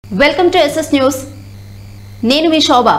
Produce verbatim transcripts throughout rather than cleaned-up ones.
Welcome to SS news. నేను మీ శోభ.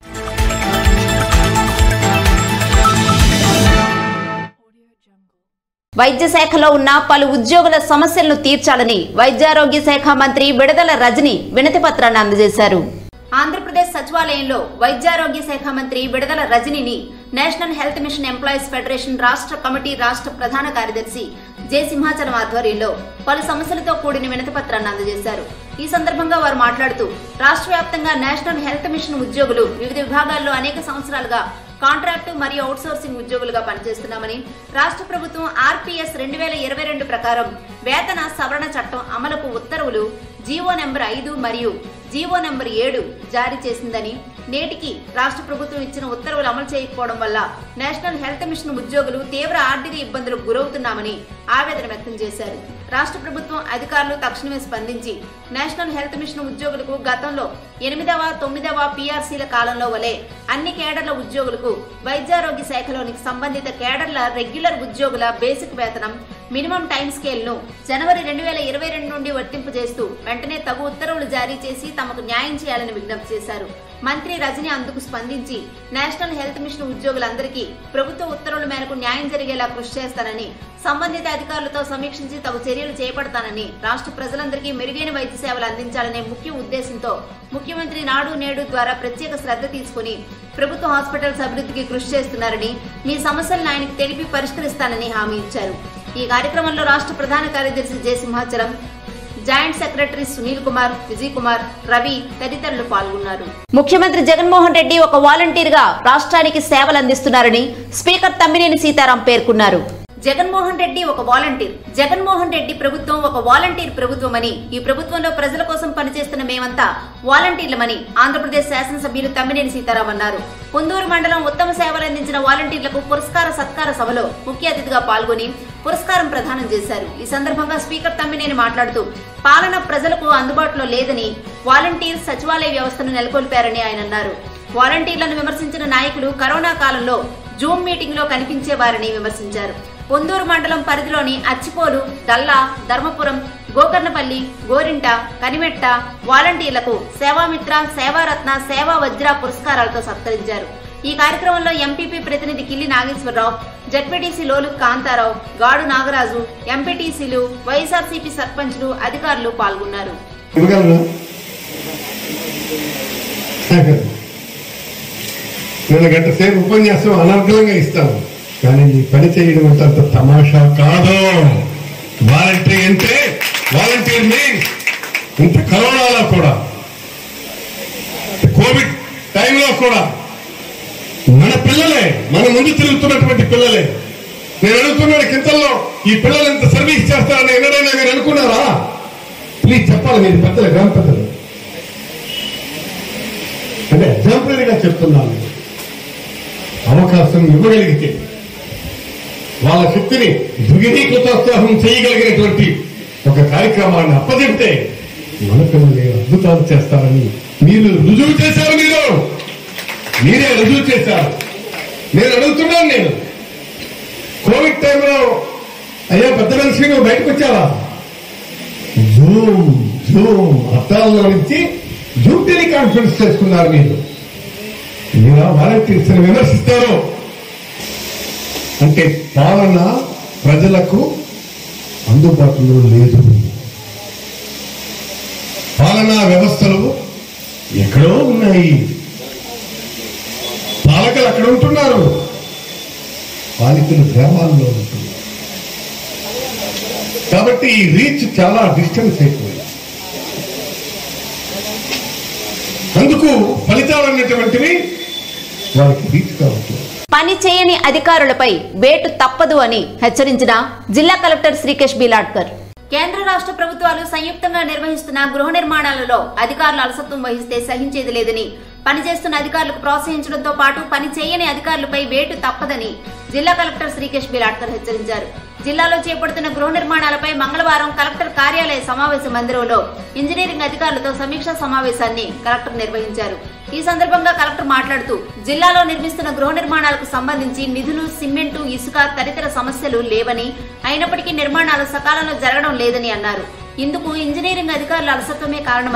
వైద్య శాఖలో ఉన్న పలు ఉద్యోగుల సమస్యలను తీర్చాలని వైద్యారోగ్య శాఖ మంత్రి విడదల రజని వినతి పత్రాన్ని అందజేశారు. ఆంధ్రప్రదేశ్ సచివాలయంలో వైద్యారోగ్య శాఖ మంత్రి విడదల రజనిని national health mission employees federation రాష్ట్ర కమిటీ రాష్ట్ర ప్రధాన కార్యదర్శి జె సింహాచలం ఆధ్వర్యంలో పలు సమస్యలతో కూడిన వినతి పత్రాన్ని అందజేశారు. ఈ సందర్భంగా వారు మాట్లాడుతూ రాష్ట్ర వ్యాప్తంగా నేషనల్ హెల్త్ మిషన్ ఉద్యోగులు వివిధ విభాగాల్లో అనేక సంవత్సరాలుగా కాంట్రాక్టు మరియు అవుట్సోర్సింగ్ ఉద్యోగులుగా పనిచేస్తున్నామని, రాష్ట్ర ప్రభుత్వం ఆర్పీఎస్ రెండు వేల ఇరవై రెండు ప్రకారం వేతన సవరణ చట్టం అమలుకు ఉత్తర్వులు జీవో నెంబర్ ఐదు మరియు జీవో నెంబర్ ఏడు జారీ చేసిందని, నేటికి రాష్ట్ర ప్రభుత్వం ఇచ్చిన ఉత్తర్వులు అమలు చేయకపోవడం వల్ల నేషనల్ హెల్త్ మిషన్ ఉద్యోగులు తీవ్ర ఆర్థిక ఇబ్బందులకు గురవుతున్నామని ఆవేదన వ్యక్తం చేశారు. రాష్ట్ర ప్రభుత్వం అధికారులు తక్షణమే స్పందించి నేషనల్ హెల్త్ మిషన్ ఉద్యోగులకు గతంలో ఎనిమిదవ తొమ్మిదవ పీఆర్సీల కాలంలో వలె అన్ని కేడర్ల ఉద్యోగులకు వైద్యారోగ్య శాఖలోని సంబంధిత కేడర్ల రెగ్యులర్ ఉద్యోగుల బేసిక్ వేతనం మినిమం టైం స్కేల్ ను జనవరి రెండు వేల ఇరవై రెండు నుండి వర్తింపజేస్తూ వెంటనే తగు ఉత్తర్వులు జారీ చేసి తమకు న్యాయం చేయాలని విజ్ఞప్తి చేశారు. మంత్రి రజని అందుకు స్పందించి నేషనల్ హెల్త్ మిషన్ ఉద్యోగులందరికీ ప్రభుత్వ ఉత్తర్వుల మేరకు న్యాయం జరిగేలా కృషి చేస్తానని, సంబంధిత అధికారులతో సమీక్షించి తగు చర్యలు చేపడతానని, రాష్ట్ర ప్రజలందరికీ మెరుగైన వైద్య సేవలు అందించాలనే ముఖ్య ఉద్దేశంతో ముఖ్యమంత్రి నాడు నేడు ద్వారా ప్రత్యేక శ్రద్ధ తీసుకుని ప్రభుత్వ హాస్పిటల్స్ అభివృద్ధికి కృషి చేస్తున్నారని, మీ సమస్యలను ఆయనకు తెలిపి పరిష్కరిస్తానని హామీ ఇచ్చారు. ఈ కార్యక్రమంలో రాష్ట్ర ప్రధాన కార్యదర్శి J Simhachalam, joint secretary Sunil Kumar, Vijay Kumar, Ravi తదితరులు పాల్గొన్నారు. ముఖ్యమంత్రి జగన్మోహన్ రెడ్డి ఒక వాలంటీర్ గా రాష్ట్రానికి సేవలు అందిస్తున్నారని స్పీకర్ తమ్మినేని సీతారాం పేర్కొన్నారు. జగన్మోహన్ రెడ్డి ఒక వాలంటీర్ జగన్మోహన్ రెడ్డి ప్రభుత్వం ఒక వాలంటీర్ ప్రభుత్వం అని, ఈ ప్రభుత్వంలో ప్రజల కోసం పనిచేస్తున్న మేమంతా వాలంటీర్లమని ఆంధ్రప్రదేశ్ శాసనసభ్యులు తమ్మినేని సీతారాం అన్నారు. పొందూరు మండలం ఉత్తమ సేవలు అందించిన వాలంటీర్లకు పురస్కార సత్కార సభలో ముఖ్య అతిథిగా పాల్గొని పురస్కారం ప్రదానం చేశారు. ఈ సందర్భంగా స్పీకర్ తమ్మినేని మాట్లాడుతూ పాలన ప్రజలకు అందుబాటులో లేదని వాలంటీర్ సచివాలయ వ్యవస్థను నెలకొల్పారని ఆయన అన్నారు. వాలంటీర్లను విమర్శించిన నాయకులు కరోనా కాలంలో జూమ్ మీటింగ్ లో కనిపించేవారని విమర్శించారు. పొందూరు మండలం పరిధిలోని అచ్చిపోలు, దల్లా, ధర్మపురం, గోకర్ణపల్లి, గోరింట, కనిమెట్ట వాలంటీర్లకు సేవామిత్ర, సేవారత్న, సేవా వజ్ర పురస్కారాలతో సత్కరించారు. ఈ కార్యక్రమంలో ఎంపీపీ ప్రతినిధి కిల్లి నాగేశ్వరరావు, జడ్పీటీసీ లోలు కాంతారావు, గాడు నాగరాజు, ఎంపీటీసీలు, వైఎస్ఆర్సీపీ సర్పంచ్లు, అధికారులు పాల్గొన్నారు. నేను గంట సేపు ఉపన్యాసం అనర్గళంగా ఇస్తాను, కానీ ఈ పని చేయడం అంటే అంత తమాషా కాదు. వాలంటీర్ అంటే వాలంటీర్ మీన్స్ ఇంత కరోనాలో కూడా, కోవిడ్ టైంలో కూడా మన పిల్లలే, మన ముందు తిరుగుతున్నటువంటి పిల్లలే. నేను అడుగుతున్నాడు కింతల్లో ఈ పిల్లలు ఎంత సర్వీస్ చేస్తారని ఎన్నడైనా మీరు అనుకున్నారా? ప్లీజ్ చెప్పాలి మీరు పెద్దలు, గ్రామ పెద్దలు. అంటే ఎగ్జాంపులరీగా చెప్తున్నాను. అవకాశం ఇవ్వగలిగితే వాళ్ళ శక్తిని ద్విగుణీకృతోత్సాహం చేయగలిగినటువంటి ఒక కార్యక్రమాన్ని అప్పచెప్తే మన పిల్లలే అద్భుతాలు చేస్తారని మీరు రుజువు చేశారు. మీరు మీరే రుజువు చేశారు. నేను అడుగుతున్నాను, నేను కోవిడ్ టైంలో అయ్యా పెద్ద మనిషి నువ్వు బయటకు వచ్చావా? జూమ్ జూమ్ అర్థాల్లో నుంచి జూమ్ టెలి కాన్ఫరెన్స్ చేసుకున్నారు. మీరు మీరు వాలంటీర్స్ విమర్శిస్తారు అంటే పాలన ప్రజలకు అందుబాటులో లేదు. పాలనా వ్యవస్థలు ఎక్కడో ఉన్నాయి, పాలకులు అక్కడ ఉంటున్నారు, పాలికలు గ్రామాల్లో ఉంటున్నారు. కాబట్టి ఈ రీచ్ చాలా డిస్టెన్స్ అయిపోయింది. అందుకు ఫలితాలు అన్నటువంటివి వారికి రీచ్ కావచ్చు. పని చేయని అధికారులపై వేటు తప్పదు అని హెచ్చరించిన జిల్లా కలెక్టర్ శ్రీకేష్ బిలాడ్కర్. కేంద్ర రాష్ట్ర ప్రభుత్వాలు సంయుక్తంగా నిర్వహిస్తున్న గృహ నిర్మాణాలలో అధికారులు అలసత్వం వహిస్తే సహించేది లేదని, పనిచేస్తున్న అధికారులకు ప్రోత్సహించడంతో పాటు పని చేయని అధికారులపై వేటు తప్పదని జిల్లా కలెక్టర్ శ్రీకేష్ బిలాడ్కర్ హెచ్చరించారు. జిల్లాలో చేపడుతున్న గృహ నిర్మాణాలపై మంగళవారం కలెక్టర్ కార్యాలయ సమావేశ మందిరంలో ఇంజనీరింగ్ అధికారులతో సమీక్షా సమావేశాన్ని కలెక్టర్ నిర్వహించారు. ఈ సందర్భంగా కలెక్టర్ మాట్లాడుతూ జిల్లాలో నిర్మిస్తున్న గృహ నిర్మాణాలకు సంబంధించి నిధులు, సిమెంటు, ఇసుక తదితర సమస్యలు లేవని, అయినప్పటికీ నిర్మాణాలు సకాలంలో జరగడం లేదని అన్నారు. ఇందుకు ఇంజనీరింగ్ అధికారుల అలసత్వమే కారణమని,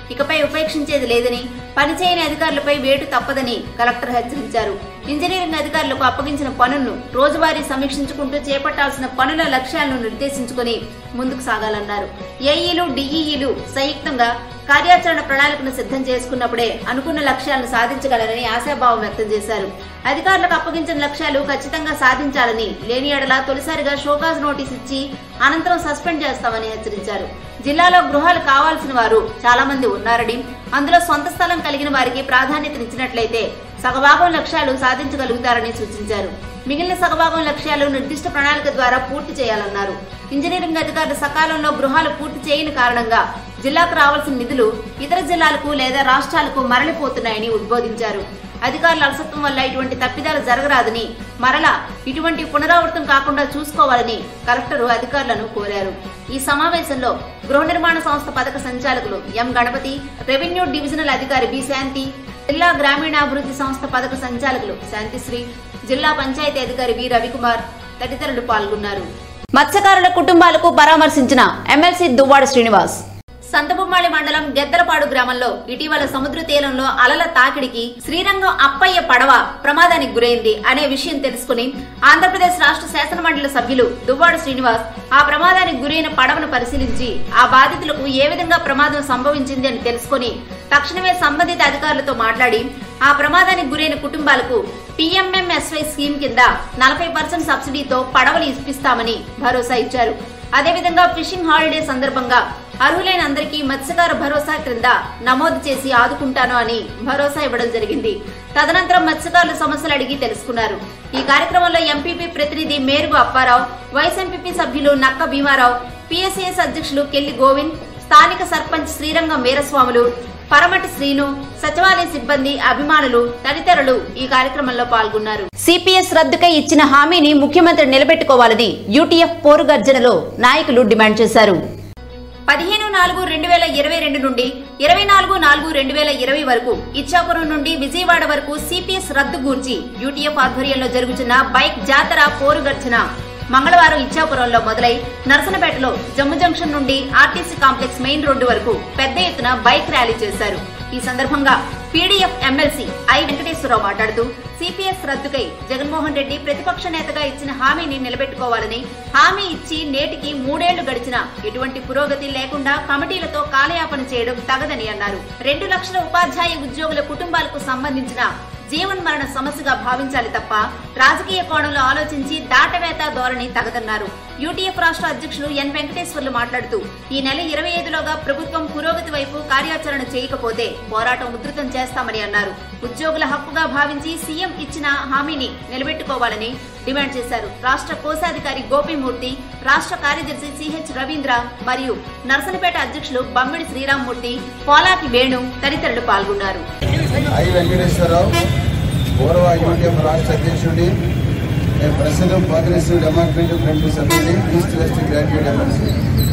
ఇకపై ఉపేక్షించేది లేదని, పనిచేయని అధికారులపై వేటు తప్పదని కలెక్టర్ హెచ్చరించారు. ఇంజనీరింగ్ అధికారులకు అప్పగించిన పనులను రోజువారీ సమీక్షించుకుంటూ చేపట్టాల్సిన పనుల లక్ష్యాలను నిర్దేశించుకుని ముందుకు సాగాలన్నారు. ఏఈలు, డిఈఈలు సంయుక్తంగా కార్యాచరణ ప్రణాళికను సిద్ధం చేసుకున్నప్పుడే అనుకున్న లక్ష్యాలను సాధించగలరని ఆశాభావం వ్యక్తం చేశారు. అధికారులకు అప్పగించిన లక్ష్యాలు ఖచ్చితంగా సాధించాలని, లేని ఎడల తొలిసారిగా షోకాజ్ నోటీస్ ఇచ్చి అనంతరం సస్పెండ్ చేస్తామని హెచ్చరించారు. జిల్లాలో గృహాలు కావాల్సిన వారు చాలా మంది ఉన్నారని, అందులో సొంత స్థలం కలిగిన వారికి ప్రాధాన్యతనిచ్చినట్లయితే సగభాగం లక్ష్యాలు సాధించగలుగుతారని సూచించారు. మిగిలిన సగభాగం లక్ష్యాలు నిర్దిష్ట ప్రణాళిక ద్వారా పూర్తి చేయాలన్నారు. ఇంజనీరింగ్ అధికారులు సకాలంలో గృహాలు పూర్తి చేయని కారణంగా జిల్లాకు రావాల్సిన నిధులు ఇతర జిల్లాలకు లేదా రాష్ట్రాలకు మరలిపోతున్నాయని ఉద్బోధించారు. అధికారుల అలసత్వం వల్ల ఇటువంటి తప్పిదాలు జరగరాదని, మరలా ఇటువంటి పునరావృతం కాకుండా చూసుకోవాలని కలెక్టర్ అధికారులను కోరారు. ఈ సమావేశంలో గృహ నిర్మాణ సంస్థ పథక సంచాలకులు ఎం గణపతి, రెవెన్యూ డివిజనల్ అధికారి బి శాంతి, జిల్లా గ్రామీణాభివృద్ధి సంస్థ పథక సంచాలకులు శాంతిశ్రీ, జిల్లా పంచాయతీ అధికారి వి రవికుమార్ తదితరులు పాల్గొన్నారు. మత్స్యకారుల కుటుంబాలకు పరామర్శించిన ఎమ్మెల్సీ దువ్వాడ శ్రీనివాస్. సంతబొమ్మాళి మండలం గెద్దలపాడు గ్రామంలో ఇటీవల సముద్ర తీరంలో అలల తాకిడికి శ్రీరంగం అప్పయ్య పడవ ప్రమాదానికి గురైంది అనే విషయం తెలుసుకుని ఆంధ్రప్రదేశ్ రాష్ట్ర శాసనమండలి సభ్యులు దువ్వాడ శ్రీనివాస్ ఆ ప్రమాదానికి గురైన పడవను పరిశీలించి ఆ బాధితులకు ఏ విధంగా ప్రమాదం సంభవించింది అని తెలుసుకుని తక్షణమే సంబంధిత అధికారులతో మాట్లాడి ఆ ప్రమాదానికి గురైన కుటుంబాలకు పీఎంఎంఎస్వై స్కీమ్ కింద నలభై పర్సెంట్ సబ్సిడీతో పడవలు ఇప్పిస్తామని భరోసా ఇచ్చారు. అదేవిధంగా ఫిషింగ్ హాలిడే సందర్భంగా అర్హులైన అందరికీ మత్స్యకార భరోసా క్రింద నమోదు చేసి ఆదుకుంటాను అని భరోసా ఇవ్వడం జరిగింది. తదనంతరం మత్స్యకారుల సమస్యలు అడిగి తెలుసుకున్నారు. ఈ కార్యక్రమంలో ఎంపీపీ ప్రతినిధి మేరుగు అప్పారావు, వైస్ ఎంపీపీ సభ్యులు నక్క భీమారావు, పిఎస్ఏఎస్ అధ్యక్షులు కెల్లి గోవింద్, స్థానిక సర్పంచ్ శ్రీరంగం వీరస్వాములు, పరమటి శ్రీను, సచివాలయ సిబ్బంది, అభిమానులు తదితరులు ఈ కార్యక్రమంలో పాల్గొన్నారు. సిపిఎస్ రద్దుకై ఇచ్చిన హామీని ముఖ్యమంత్రి నిలబెట్టుకోవాలని యూటీఎఫ్ పోరు గర్జనలో నాయకులు డిమాండ్ చేశారు. పదిహేను నాలుగు రెండు వేల ఇరవై రెండు నుండి ఇరవై నాలుగు నాలుగు రెండు వేల ఇరవై వరకు ఇచ్చాపురం నుండి విజయవాడ వరకు సిపిఎస్ రద్దు గూర్చి యూటీఎఫ్ ఆధ్వర్యంలో జరుగుతున్న బైక్ జాతర పోరు గర్జన మంగళవారం ఇచ్చాపురంలో మొదలై నరసనపేటలో జమ్ము జంక్షన్ నుండి ఆర్టీసీ కాంప్లెక్స్ మెయిన్ రోడ్డు వరకు పెద్ద ఎత్తున బైక్ ర్యాలీ చేశారు. ఈ సందర్భంగా పీడీఎఫ్ ఎమ్మెల్సీ ఐ వెంకటేశ్వరరావు మాట్లాడుతూ సిపిఎస్ రద్దుకై జగన్మోహన్ రెడ్డి ప్రతిపక్ష నేతగా ఇచ్చిన హామీని నిలబెట్టుకోవాలని, హామీ ఇచ్చి నేటికి మూడేళ్లు గడిచినా ఎటువంటి పురోగతి లేకుండా కమిటీలతో కాలయాపన చేయడం తగదని అన్నారు. రెండు లక్షల ఉపాధ్యాయ ఉద్యోగుల కుటుంబాలకు సంబంధించిన జీవన్ మరణ సమస్యగా భావించాలి తప్ప రాజకీయ కోణంలో ఆలోచించి దాటవేత ధోరణి తగదన్నారు. యూటీఎఫ్ రాష్ట్ర అధ్యక్షులు ఎన్ వెంకటేశ్వర్లు మాట్లాడుతూ ఈ నెల ఇరవై ఐదులోగా ప్రభుత్వం పురోగతి వైపు కార్యాచరణ చేయకపోతే పోరాటం ఉధృతం చేస్తామని అన్నారు. ఉద్యోగుల హక్కుగా భావించి సీఎం ఇచ్చిన హామీని నిలబెట్టుకోవాలని డిమాండ్ చేశారు. రాష్ట్ర కోశాధికారి గోపిమూర్తి, రాష్ట్ర కార్యదర్శి సిహెచ్ రవీంద్ర మరియు నరసనపేట అధ్యక్షులు బమ్మిడి శ్రీరామ్మూర్తి, పోలాకి వేణు తదితరులు పాల్గొన్నారు. ఐ వెంకటేశ్వరరావు, పూర్వ యూటీఎఫ్ రాష్ట్ర అధ్యక్షుడి, నేను ప్రస్తుతం కాంగ్రెస్ డెమోక్రటిక్ ఫ్రంట్ సభ్యుడి, east west graduate MLC.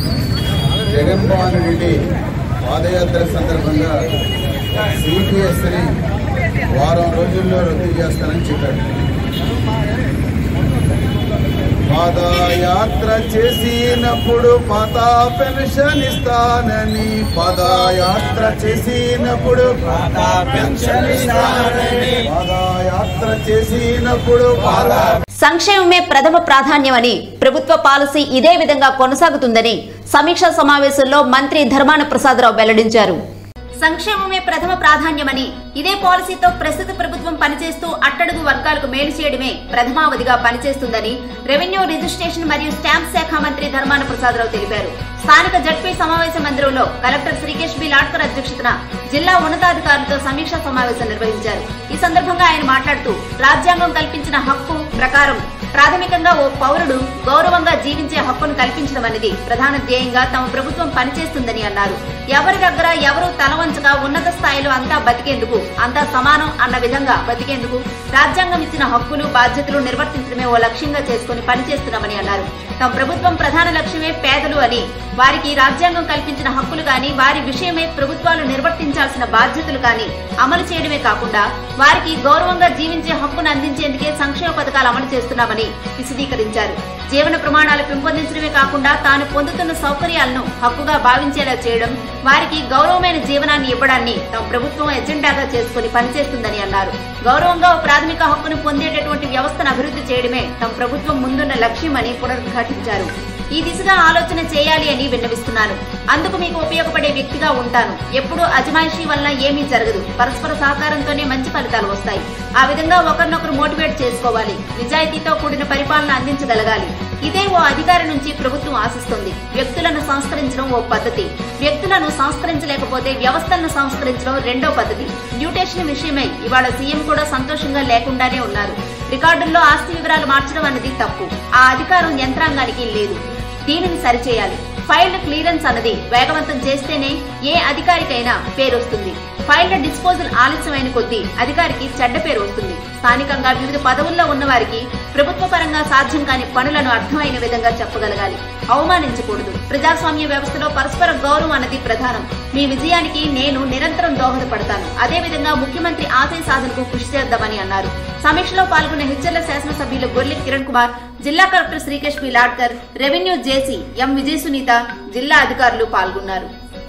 Jaganmohan Reddy padayatra సందర్భంగా సిపిఎస్ని వారం రోజుల్లో రద్దు చేస్తానని చెప్పాడు. పాదయాత్ర చేసినప్పుడు పాత పెన్షన్ ఇస్తానని, పాదయాత్ర చేసినప్పుడు పాత పెన్షన్ ఇస్తానని, పాదయాత్ర చేసినప్పుడు పాత సంక్షేమమే ప్రథమ ప్రాధాన్యమని, ప్రభుత్వ పాలసీ ఇదే విధంగా కొనసాగుతుందని సమీక్షా సమావేశంలో మంత్రి ధర్మాన ప్రసాదరావు వెల్లడించారు. సంక్షేమమే ప్రథమ ప్రాధాన్యమని, ఇదే పాలసీతో ప్రస్తుత ప్రభుత్వం పనిచేస్తూ అట్టడుగు వర్గాలకు మేలు చేయడమే ప్రథమావధిగా పనిచేస్తుందని రెవెన్యూ, రిజిస్ట్రేషన్ మరియు స్టాంప్ శాఖ మంత్రి ధర్మాన ప్రసాదరావు తెలిపారు. స్థానిక జడ్పీ సమావేశ మందిరంలో కలెక్టర్ శ్రీకేష్ బి లాడ్కర్ అధ్యక్షతన జిల్లా ఉన్నతాధికారులతో సమీక్షా సమావేశం నిర్వహించారు. ఈ సందర్భంగా ఆయన మాట్లాడుతూ రాజ్యాంగం కల్పించిన హక్కు ప్రకారం ప్రాథమికంగా ఓ పౌరుడు గౌరవంగా జీవించే హక్కును కల్పించడం అనేది ప్రధాన ధ్యేయంగా తమ ప్రభుత్వం పనిచేస్తుందని అన్నారు. ఎవరి దగ్గర ఎవరూ తలవంచగా ఉన్నత స్థాయిలో అంతా బతికేందుకు, అంతా సమానం అన్న విధంగా బతికేందుకు రాజ్యాంగం ఇచ్చిన హక్కులు, బాధ్యతలు నిర్వర్తించడమే ఓ లక్ష్యంగా చేసుకుని పనిచేస్తున్నామని అన్నారు. తమ ప్రభుత్వం ప్రధాన లక్ష్యమే పేదలు అని, వారికి రాజ్యాంగం కల్పించిన హక్కులు గాని, వారి విషయమే ప్రభుత్వాలు నిర్వర్తించాల్సిన బాధ్యతలు గాని అమలు చేయడమే కాకుండా వారికి గౌరవంగా జీవించే హక్కును అందించేందుకే సంక్షేమ పథకాలు అమలు చేస్తున్నామని విశదీకరించారు. జీవన ప్రమాణాలు పెంపొందించడమే కాకుండా తాను పొందుతున్న సౌకర్యాలను హక్కుగా భావించేలా చేయడం, వారికి గౌరవమైన జీవనాన్ని ఇవ్వడాన్ని తమ ప్రభుత్వం ఎజెండాగా చేసుకుని పనిచేస్తుందని అన్నారు. గౌరవంగా ప్రాథమిక హక్కును పొందేటటువంటి వ్యవస్థను అభివృద్ధి చేయడమే తమ ప్రభుత్వం ముందున్న లక్ష్యమని పునరుద్ఘాటించారు. ఈ దిశగా ఆలోచన చేయాలి అని విన్నవిస్తున్నాను. అందుకు మీకు ఉపయోగపడే వ్యక్తిగా ఉంటాను. ఎప్పుడూ అజమాయిషీ వల్ల ఏమీ జరగదు. పరస్పర సహకారంతోనే మంచి ఫలితాలు వస్తాయి. ఆ విధంగా ఒకరినొకరు మోటివేట్ చేసుకోవాలి. నిజాయితీతో కూడిన పరిపాలన అందించగలగాలి. ఇదే ఓ అధికారి నుంచి ప్రభుత్వం ఆశిస్తుంది. వ్యక్తులను సంస్కరించడం ఓ పద్ధతి, వ్యక్తులను సంస్కరించలేకపోతే వ్యవస్థలను సంస్కరించడం రెండో పద్ధతి. మ్యూటేషన్ విషయమై ఇవాళ సీఎం కూడా సంతోషంగా లేకుండానే ఉన్నారు. రికార్డుల్లో ఆస్తి వివరాలు మార్చడం అనేది తప్పు. ఆ అధికారం యంత్రాంగానికి లేదు. దీనిని సరిచేయాలి. ఫైళ్ల క్లియరెన్స్ అన్నది వేగవంతం చేస్తేనే ఏ అధికారికైనా పేరొస్తుంది. ఫైళ్ల డిస్పోజల్ ఆలస్యమైన కొద్దీ అధికారికి చెడ్డ పేరు వస్తుంది. స్థానికంగా వివిధ పదవుల్లో ఉన్న వారికి ప్రభుత్వ పరంగా సాధ్యం కాని పనులను అర్థమైన విధంగా చెప్పగలగాలి. అవమానించకూడదు. ప్రజాస్వామ్య వ్యవస్థలో పరస్పర గౌరవం అన్నది ప్రధానం. మీ విజయానికి నేను నిరంతరం దోహదపడతాను. అదేవిధంగా ముఖ్యమంత్రి ఆశయ సాధనకు కృషి చేద్దామని అన్నారు. సమీక్షలో పాల్గొన్న హెచ్ఎల్ శాసనసభ్యులు గొర్లె కిరణ్ కుమార్, జిల్లా collector Shrikesh P Lathkar, revenue JC M Vijaya Sunitha, జిల్లా అధికారులు పాల్గొన్నారు.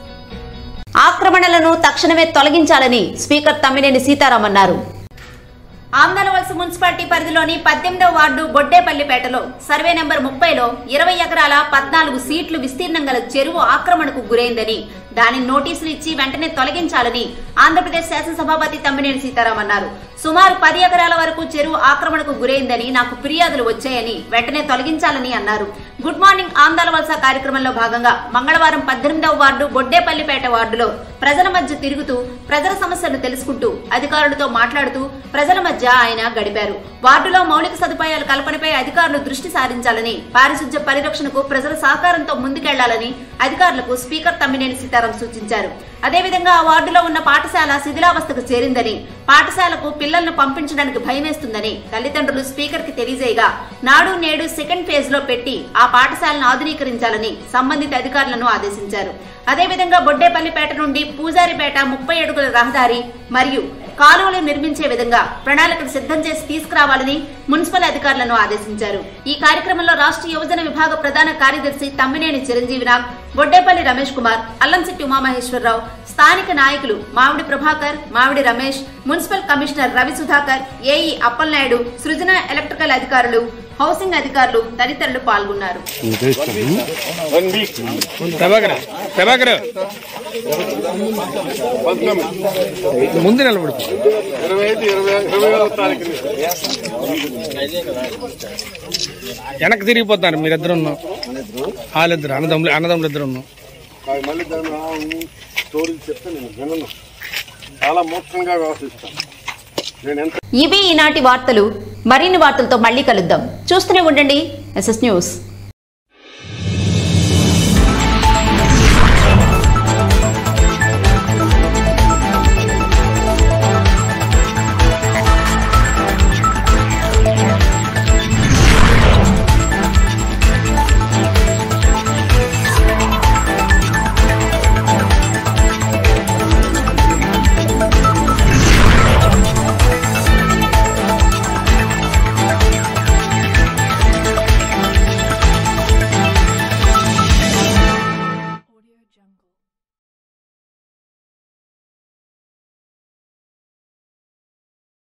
ఆక్రమణలను తక్షణమే తొలగించాలని స్పీకర్ తమ్మినేని సీతారాం అన్నారు. ఆమ్దాలవలస మున్సిపాలిటీ పరిధిలోని పద్దెనిమిదవ వార్డు బొడ్డేపల్లిపేటలో సర్వే నెంబర్ ముప్పైలో ఇరవై ఎకరాల పద్నాలుగు సీట్లు విస్తీర్ణం గల చెరువు ఆక్రమణకు గురైందని, దానిని నోటీసులు ఇచ్చి వెంటనే తొలగించాలని ఆంధ్రప్రదేశ్ శాసనసభాపతి తమ్మినేని సీతారాం అన్నారు. సుమారు పది ఎకరాల వరకు చెరువు ఆక్రమణకు గురైందని నాకు ఫిర్యాదులు వచ్చాయని వెంటనే తొలగించాలని అన్నారు. గుడ్ మార్నింగ్ ఆంధ్రవలస కార్యక్రమంలో భాగంగా మంగళవారం పద్దెనిమిదవ వార్డు బొడ్డేపల్లిపేట వార్డులో ప్రజల మధ్య తిరుగుతూ ప్రజల సమస్యలను తెలుసుకుంటూ అధికారులతో మాట్లాడుతూ ప్రజల మధ్య ఆయన గడిపారు. వార్డులో మౌలిక సదుపాయాల కల్పనపై అధికారులు దృష్టి సారించాలని, పారిశుధ్య పరిరక్షణకు ప్రజల సహకారంతో ముందుకెళ్లాలని అధికారులకు స్పీకర్ తమ్మినేని సీతారాం సూచించారు. అదేవిధంగా ఆ వార్డులో ఉన్న పాఠశాల శిథిలావస్థకు చేరిందని, పాఠశాలకు పిల్లలను పంపించడానికి భయమేస్తుందని తల్లిదండ్రులు స్పీకర్ కి తెలియజేయగా, నాడు నేడు సెకండ్ ఫేజ్ లో పెట్టి ఆ పాఠశాలను ఆధునీకరించాలని సంబంధిత అధికారులను ఆదేశించారు. అదేవిధంగా బొడ్డేపల్లిపేట నుండి పూజారిపేట ముప్పై అడుగుల రహదారి మరియు కాలువలు నిర్మించే విధంగా ప్రణాళికలు సిద్ధం చేసి తీసుకురావాలని మున్సిపల్ అధికారులను ఆదేశించారు. ఈ కార్యక్రమంలో రాష్ట్ర యువజన విభాగ ప్రధాన కార్యదర్శి తమ్మినేని చిరంజీవినాథ్, బొడ్డేపల్లి రమేష్ కుమార్, అల్లంశెట్టి ఉమామహేశ్వరరావు, స్థానిక నాయకులు Mamidi Prabhakar, Mamidi Ramesh, municipal commissioner Ravi Sudhakar, AE Appalanaidu, Srujana electrical అధికారులు, హౌసింగ్ అధికారులు తదితరులు పాల్గొన్నారు. ముందు నిలబడు వెనక్కి తిరిగిపోతారు మీరిద్దరు ఉన్నాం, వాళ్ళిద్దరు అన్నదమ్ములు అన్నదమ్ములు ఇద్దరు ఉన్నాం. ఇవి ఈనాటి వార్తలు. మరిన్ని వార్తలతో మళ్ళీ కలుద్దాం. చూస్తూనే ఉండండి ఎస్ఎస్ న్యూస్. Jungle.